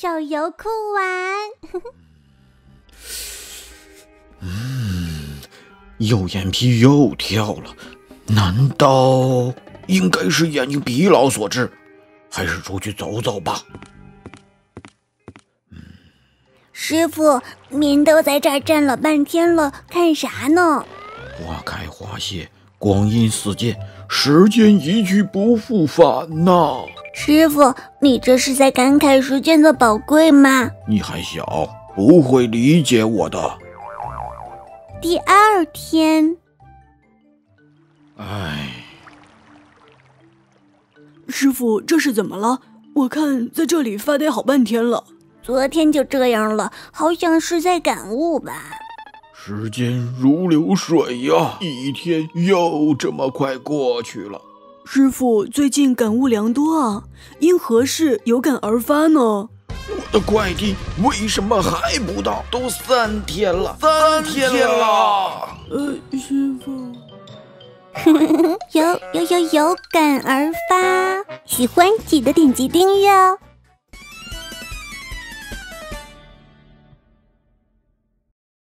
小油库玩。 右眼皮又跳了，难道应该是眼睛疲劳所致？还是出去走走吧。 师傅，您都在这儿站了半天了，看啥呢？ 花开花谢，光阴似箭，时间一去不复返呐。 师傅，你这是在感慨时间的宝贵吗？ 你还小，不会理解我的。 第二天， 师傅，这是怎么了？我看在这里发呆好半天了。 昨天就这样了，好像是在感悟吧。 时间如流水呀，一天又这么快过去了。 师傅最近感悟良多啊，因何事有感而发呢？ 我的快递为什么还不到？都3天了，3天了。 师傅。 有感而发，喜欢记得点击订阅哦。